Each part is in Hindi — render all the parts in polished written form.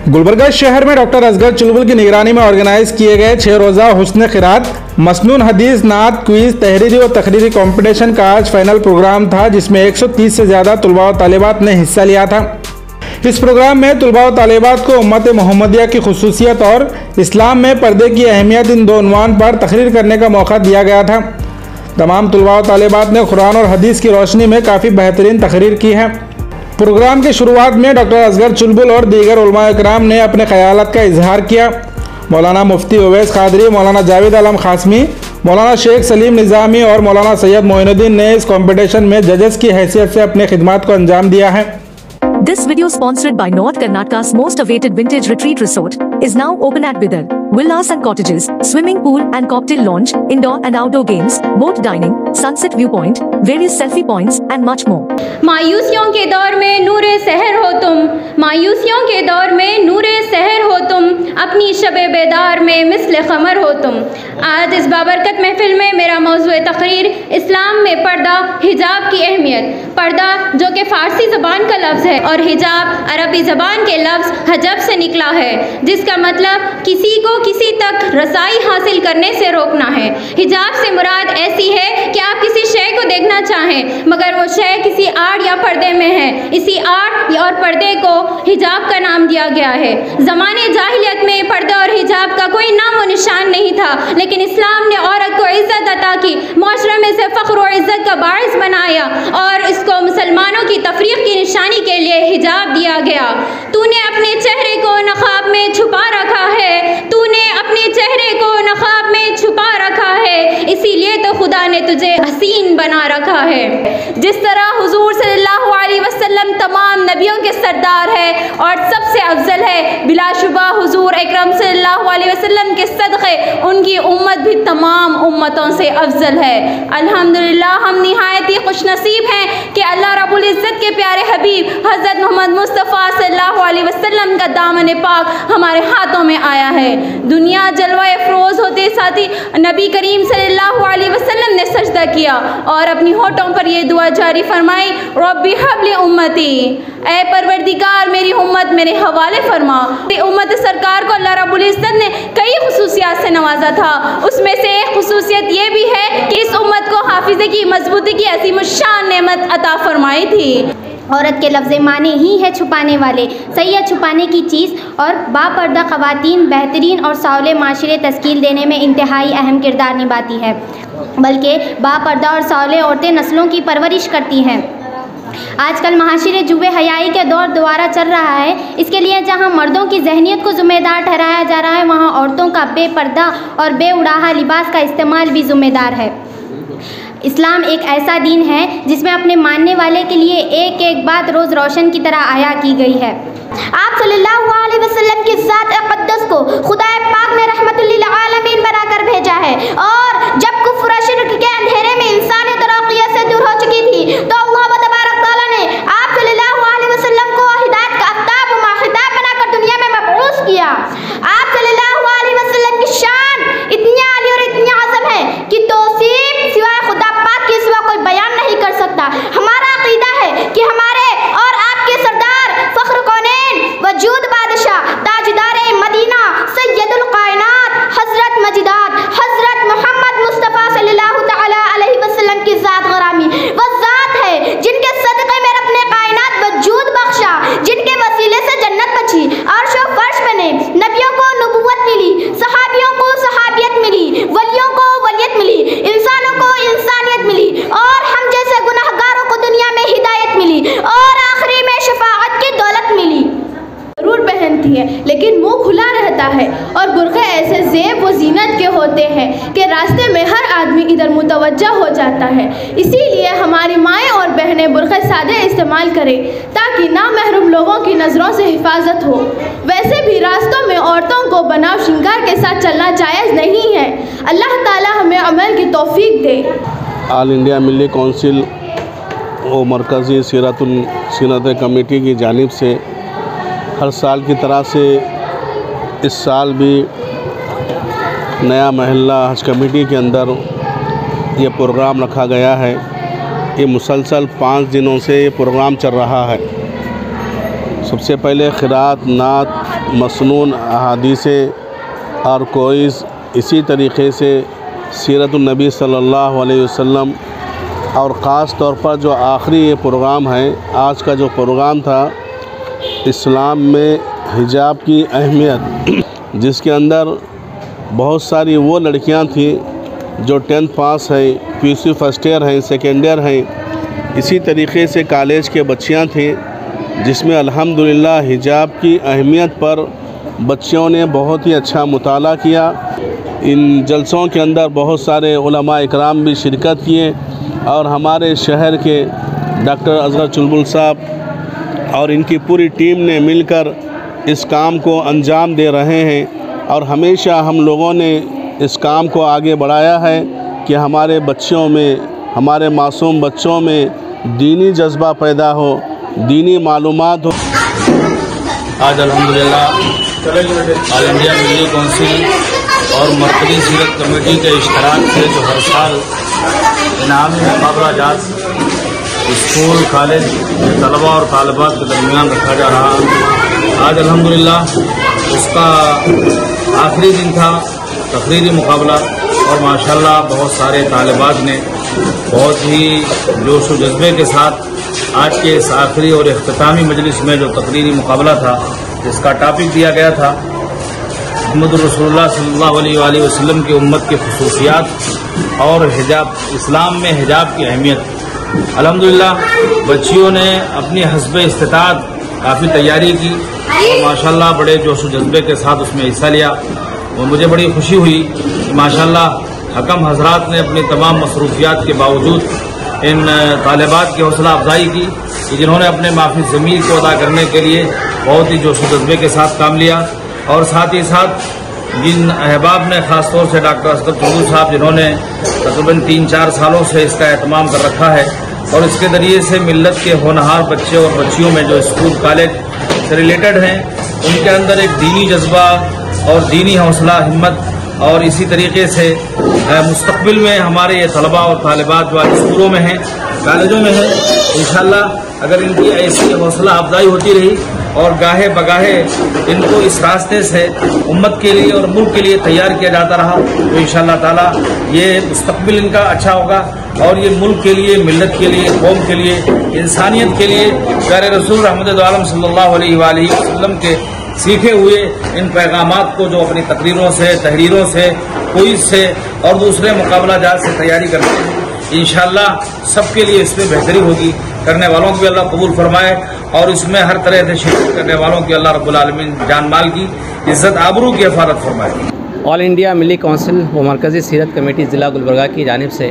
गुलबर्गा शहर में डॉक्टर असगर चुलबुल की निगरानी में ऑर्गेनाइज किए गए 6 रोज़ा हुस्न क़िरात, मसनून हदीस, नात, क्विज, तहरीरी और तकरीरी कंपटीशन का आज फाइनल प्रोग्राम था, जिसमें 130 से ज़्यादा तुलबा और तालिबात ने हिस्सा लिया था। इस प्रोग्राम में तुलबा और तालिबात को उम्मत मोहम्मदिया की खुसूसियत और इस्लाम में पर्दे की अहमियत, इन दो उन्वान पर तकरीर करने का मौका दिया गया था। तमाम तुलबा और तालिबात ने कुरान और हदीस की रोशनी में काफ़ी बेहतरीन तकरीर की है। प्रोग्राम की शुरुआत में डॉक्टर असगर चुलबुल और दीगर उलमा इकराम ने अपने ख्यालात का इजहार किया। मौलाना मुफ्ती उवैस कादरी, मौलाना जावेद आलम खासमी, मौलाना शेख सलीम निज़ामी और मौलाना सैयद मोइनुद्दीन ने इस कंपटीशन में जजेस की हैसियत से अपनी खिदमत को अंजाम दिया है। This video sponsored by North Karnataka's most awaited vintage retreat resort is now open at Bidar. Villas and cottages, swimming pool and cocktail lounge, indoor and outdoor games, boat dining, sunset viewpoint, various selfie points and much more. मायूसियों के दौर में नूरे सहर हो तुम, मायूसियों के दौर में नूरे सहर हो तुम, अपनी शबे बेदार में मिस्ल क़मर हो तुम। आज इस बाबरकत महफिल में मेरा मौज़ूए तकरीर इस्लाम में पर्दा, हिजाब की अहमियत। पर्दा जो कि फ़ारसी ज़बान का लफ्ज़ है और हिजाब अरबी ज़बान के लफ्ज़ हजब से निकला है, जिसका मतलब किसी को किसी तक रसाई हासिल करने से रोकना है। हिजाब से मुराद ऐसी है कि आप किसी शय को देखना चाहें मगर वो शय किसी आड़ या पर्दे में है। इसी आड़ और पर्दे को हिजाब का नाम दिया गया है। ज़माने जाहिलियत में पर्दा और हिजाब का कोई नाम व निशान नहीं था, लेकिन इस्लाम ने औरत को इज़्ज़त अता की, मुआशरे में से फ़ख्र और इज़्ज़त का बाइस बनाया और इसको मुसलमानों की तफरीक़ की निशानी के लिए हिजाब दिया गया। तूने अपने चेहरे को नक़ाब में छुपा रखा है, तूने अपने चेहरे को नक़ाब में छुपा रखा है, इसीलिए तो खुदा ने तुझे हसीन बना रखा है। जिस तरह हुजूर सल्लल्लाहु अलैहि वसल्लम तमाम नबियों के सरदार है और सबसे अफजल है, बिलाशुबा हुजूर अकरम सल्लल्लाहु अलैहि वसल्लम के सदक़े उनकी उम्मत भी तमाम उम्मतों से अफजल है। अल्हम्दुलिल्लाह, हम निहायत ही खुशनसीब हैं कि अल्लाह रब्बुल इज़्ज़त के प्यारे हबीब हज़रत मोहम्मद मुस्तफ़ा सल्लल्लाहु अलैहि वसल्लम का दामन पाक हमारे हाथों में आया है। दुनिया जलवा अफरोज़ होते साथ ही नबी करीम सल्लल्लाहु अलैहि वसल्लम ने सजदा किया और अपनी होठों पर ये दुआ जारी फरमाई, रब्बी हबली उम्मती, ऐ परवरदिगार मेरी उम्मत मेरे हवाले फरमा। उम्मत सरकार को अल्लाह रब्बुल इज़्ज़त ने कई खुसूसियात से नवाजा था, उसमें से एक खुसूसियत ये भी है कि इस उम्मत को हाफिज़े की मजबूती की अज़ीमुश्शान नेमत अता फरमाई थी। औरत के लफ्ज़ माने ही है छुपाने वाले, सही है छुपाने की चीज़, और बापर्दा ख़वातीन बेहतरीन और सावले माशरे तश्कील देने में इंतहाई अहम किरदार निभाती है, बल्कि बापर्दा और सावले औरतें नस्लों की परवरिश करती हैं। आजकल महाशिरे जुबे हयाई के दौर दोबारा चल रहा है। इसके लिए जहां मर्दों की जहनीत को ज़िम्मेदार ठहराया जा रहा है, वहां औरतों का बेपर्दा और बेउड़ाहा लिबास का इस्तेमाल भी ज़िम्मेदार है। इस्लाम एक ऐसा दीन है जिसमें अपने मानने वाले के लिए एक एक बात रोज़ रोशन की तरह आया की गई है। आप सल्लल्लाहु अलैहि वसल्लम की ज़ात अक़द्दस को खुदा पाक ने रहमतुल लिल आलमीन बनाकर भेजा है, और जब कुफ्र शिर्क के अंधेरे में इंसानियत और अक़लियत से दूर हो चुकी थी, तो अल्लाह तबारक तआला ने आप सल्लल्लाहु अलैहि वसल्लम को हिदायत का आफ्ताब व माखिताब बनाकर दुनिया में मबऊस किया। आप सल्लल्लाहु अलैहि वसल्लम की शान इतनी आली और इतनी आज़म है कि तौसीफ सिवाय खुदा पाक के सिवा कोई बयान नहीं कर सकता। हमारा अक़ीदा है कि हमारे और आपके सरदार फ़ख्र कौनैन वजूद बादशाह ताजदार मदीना सैयदुल कायनात हज़रत मजिदात हज़रत मोहम्मद मुस्तफ़ा सल्लल्लाहु तआला अलैहि वसल्लम की ज़ात ग़रामी वह ज़ात है जिनके सदक़े में अपने कायनात वजूद बख्शा, जिनके वसीले से जन्नत बची, अर्श व फर्श बने, नबियों को नबूवत मिली, सहाबियों को सहाबियत मिली, वलियों को वलियत मिली, इंसानों को इंसानियत मिली, और हम जैसे गुनाहगारों को दुनिया में हिदायत मिली, और आखिरी में शफाअत की दौलत मिली। ज़रूर पहनती है लेकिन मुंह खुला रहता है, और बुर्क़े ऐसे ज़ेब व ज़ीनत के होते हैं कि रास्ते में हर आदमी इधर मुतवज्जा हो जाता है। इसीलिए हमारी माएँ और बहनें बुर्क़े सादे इस्तेमाल करें ताकि नामहरम लोगों की नज़रों से हिफाजत हो। वैसे भी रास्तों में औरतों को बनाव श्रृंगार के साथ चलना जायज़ नहीं है। अल्लाह ताला हमें अमल की तौफीक दे। ऑल इंडिया मिली कौंसिल व मरकज़ी सीरत कमेटी की जानिब से हर साल की तरह से इस साल भी नया महल्ला हज कमेटी के अंदर ये प्रोग्राम रखा गया है। ये मुसलसल 5 दिनों से ये प्रोग्राम चल रहा है। सबसे पहले क़िरात, नात, मसनून अहादीसें और कोइज़, इसी तरीक़े से सीरतुन्नबी सल्लल्लाहु अलैहि वसल्लम, और ख़ास तौर पर जो आखिरी ये प्रोग्राम है, आज का जो प्रोग्राम था इस्लाम में हिजाब की अहमियत, जिसके अंदर बहुत सारी वो लड़कियां थी जो 10th पास है, PUC फर्स्ट ईयर हैं, सेकेंड ईयर हैं, इसी तरीक़े से कॉलेज के बच्चियां थी, जिसमें अल्हम्दुलिल्लाह हिजाब की अहमियत पर बच्चों ने बहुत ही अच्छा मुताला किया। इन जलसों के अंदर बहुत सारे उलमा इकराम भी शिरकत किए और हमारे शहर के डॉक्टर असगर चुलबुल साहब और इनकी पूरी टीम ने मिलकर इस काम को अंजाम दे रहे हैं और हमेशा हम लोगों ने इस काम को आगे बढ़ाया है कि हमारे बच्चों में, हमारे मासूम बच्चों में दीनी जज्बा पैदा हो, दीनी मालूमात हो। आज अल्हम्दुलिल्लाह ऑल इंडिया मीडिया काउंसिल और मरकज़ी सीरत कमेटी के इश्तराक से जो हर साल इनामी मुकाबला जात स्कूल कॉलेज तलबा और तालिबात के दरमियान रखा जा रहा है, आज अल्हम्दुलिल्लाह उसका आखिरी दिन था, तकरीरी मुकाबला, और माशाल्लाह बहुत सारे तालिबात ने बहुत ही जोश व जज्बे के साथ आज के इस आखिरी और इख्तितामी मजलिस में जो तकरीरी मुकाबला था, जिसका टॉपिक दिया गया था मोहम्मद रसूलुल्लाह सल्लल्लाहु अलैहि वसल्लम की उम्मत की खुसूसियात और हिजाब, इस्लाम में हिजाब की अहमियत। अल्हम्दुलिल्लाह बच्चियों ने अपनी हस्ब इस्तिताअत काफ़ी तैयारी की और माशाल्लाह बड़े जोश व जज्बे के साथ उसमें हिस्सा लिया और मुझे बड़ी खुशी हुई कि माशाल्लाह हकम हजरात ने अपनी तमाम मसरूफियात के बावजूद इन तालिबात की हौसला अफजाई की कि जिन्होंने अपने माफी ज़मीर को अदा करने के लिए बहुत ही जोश व जज्बे के साथ काम लिया, और साथ ही साथ जिन अहबाब ने ख़ास तौर से डॉक्टर असगर चुलबुल साहब, जिन्होंने तकरीबन 3-4 सालों से इसका एहतमाम कर रखा है और इसके ज़रिए से मिल्लत के होनहार बच्चे और बच्चियों में जो स्कूल कॉलेज से रिलेटेड हैं उनके अंदर एक दीनी जज्बा और दीनी हौसला हिम्मत, और इसी तरीके से मुस्तकबिल में हमारे ये तलबा और तालिबात जो स्कूलों में हैं, कॉलेजों में हैं, इंशाअल्लाह अगर इनकी ऐसी हौसला अफजाई होती रही और गाहे बगाहे इनको इस रास्ते से उम्मत के लिए और मुल्क के लिए तैयार किया जाता रहा तो इंशाअल्लाह ताला ये मुस्तकबिल इनका अच्छा होगा और ये मुल्क के लिए, मिल्लत के लिए, कौम के लिए, इंसानियत के लिए प्यारे रसूल रहमत आलम सल्लल्लाहु अलैहि वसल्लम के सीखे हुए इन पैगामात को जो अपनी तकरीरों से, तहरीरों से, क्विज़ से और दूसरे मुकाबला जात से तैयारी करते हैं, इंशाअल्लाह सबके लिए इसमें बेहतरी होगी। करने वालों को भी अल्लाह कबूल फरमाए और इसमें हर तरह से शिरकत करने वालों की अल्लाह रब्बुल आलमीन जान माल की इज्जत आबरू की हिफाजत फरमाए। ऑल इंडिया मिली काउंसिल व मरकज़ी सीरत कमेटी ज़िला गुलबर्गा की जानिब से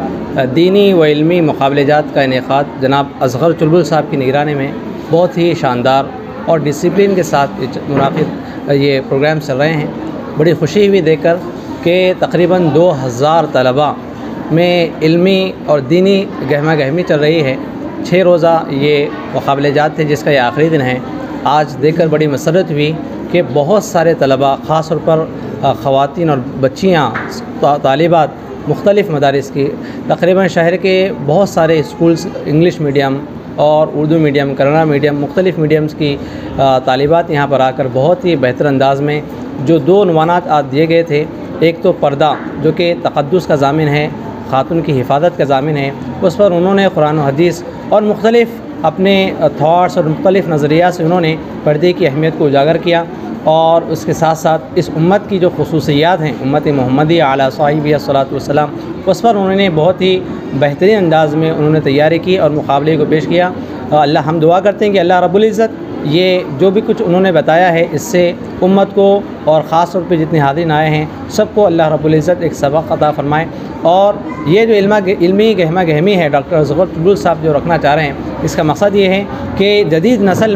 दीनी व इल्मी मुकाबलेजात का इनेकाद जनाब असगर चुलबुल साहब की निगरानी में बहुत ही शानदार और डिसिप्लिन के साथ मुनाफिद ये प्रोग्राम चल रहे हैं। बड़ी खुशी हुई देखकर कि तकरीबन 2000 तलबा में इल्मी और दीनी गहमा गहमी चल रही है। 6 रोज़ा ये मुकाबलेजात थे जिसका ये आखिरी दिन है। आज देखकर बड़ी मसरत हुई कि बहुत सारे तलबा, ख़ास तौर पर ख़वातीन और बच्चियाँ तालिबात मुख्तलिफ़ मदारिस की, तकरीबन शहर के बहुत सारे स्कूल्स इंग्लिश मीडियम और उर्दू मीडियम, कन्नड़ा मीडियम, मुख्तलिफ़ मीडियम्स की तालिबात यहाँ पर आकर बहुत ही बेहतर अंदाज में जो 2 उन्वानात आज दिए गए थे, एक तो पर्दा जो कि तक़द्दुस का ज़ामिन है, ख़ातून की हिफाजत का ज़ामिन है, उस पर उन्होंने कुरान और हदीस और मुख्तलिफ़ अपने थाट्स और मुख्तलिफ़ नज़रियात से उन्होंने पर्दे की अहमियत को उजागर किया और उसके साथ साथ इस उम्मत की जो खुसूसियात हैं, उम्मत मोहम्मदी अला साहिबी अस्सलातु वस्सलाम, उस पर उन्होंने बहुत ही बेहतरीन अंदाज़ में उन्होंने तैयारी की और मुकाबले को पेश किया। अल्लाह हम दुआ करते हैं कि अल्लाह रब्बुल इज़्ज़त ये जो भी कुछ उन्होंने बताया है इससे उम्मत को और ख़ास तौर पे जितने हाज़िरीन आए हैं सबको अल्लाह रब्बुल इज़्ज़त एक सबक अता फ़रमाए। और ये जो इल्मी गहमा गहमी है डॉक्टर असगर चुलबुल साहब जो रखना चाह रहे हैं, इसका मकसद ये है कि जदीद नस्ल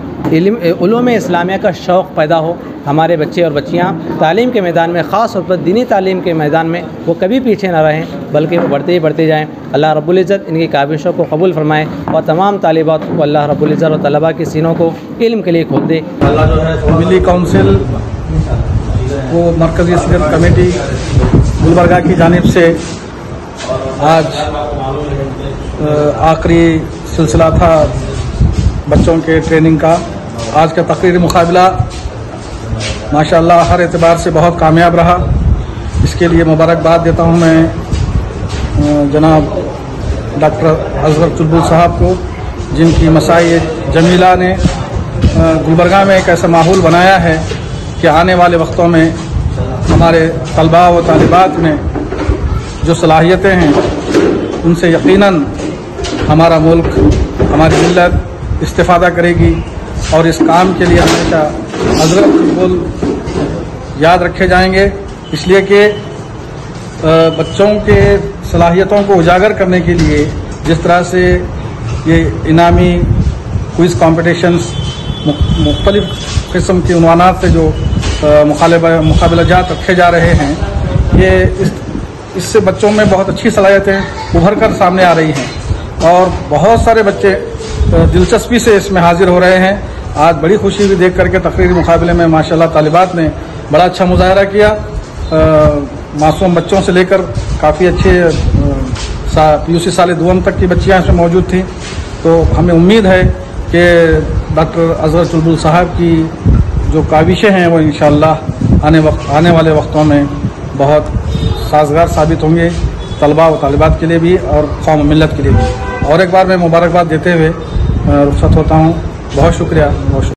में उलूम इस्लामिया का शौक़ पैदा हो, हमारे बच्चे और बच्चियाँ तालीम के मैदान में, ख़ास तौर पर दीनी तालीम के मैदान में वो कभी पीछे ना रहें बल्कि वो बढ़ते ही बढ़ते जाएँ। अल्लाह रब्बुल इज़्ज़त इनकी काविशों को कबूल फरमाए और तमाम तालिबात को अल्लाह रब्बुल इज़्ज़त और तलबा के सीनों को इल्म के लिए खोल दे। मिली काउंसिल वो मरकज़ी सीरत कमेटी गुलबर्गा की जानिब से आज आखिरी सिलसिला था बच्चों के ट्रेनिंग का। आज का तकरीरी मुकाबला माशाअल्लाह हर एतबार से बहुत कामयाब रहा। इसके लिए मुबारकबाद देता हूँ मैं जनाब डॉक्टर असगर चुलबुल साहब को, जिनकी मसाई जमीला ने गुलबर्गा में एक ऐसा माहौल बनाया है कि आने वाले वक्तों में हमारे तलबा व तालिबात में जो सलाहियतें हैं उनसे यकीनन हमारा मुल्क, हमारी मिल्लत इस्तिफादा करेगी और इस काम के लिए हमेशा हज़रत चुलबुल याद रखे जाएंगे। इसलिए कि बच्चों के सलाहियतों को उजागर करने के लिए जिस तरह से ये इनामी क्विज़ कॉम्पिटिशन्स मुख्तलिफ़ किस्म के उन्वानात से जो मुकाबलाजात रखे जा रहे हैं, ये इससे बच्चों में बहुत अच्छी सलाहियतें उभर कर सामने आ रही हैं और बहुत सारे बच्चे दिलचस्पी से इसमें हाजिर हो रहे हैं। आज बड़ी खुशी हुई देख करके तकरीरी मुकाबले में माशाल्लाह तालिबात ने बड़ा अच्छा मुजाहरा किया। मासूम बच्चों से लेकर काफ़ी अच्छे PUC साल दुआम तक की बच्चियाँ इसमें मौजूद थीं। तो हमें उम्मीद है कि डॉक्टर असगर चुलबुल साहब की जो काविशें हैं वो इंशाअल्लाह आने वाले वक्तों में बहुत साजगार साबित होंगे, तलबा व तालिबात के लिए भी और कौम मिल्लत के लिए भी। और एक बार मैं मुबारकबाद देते हुए रुखसत होता हूँ। बहुत शुक्रिया।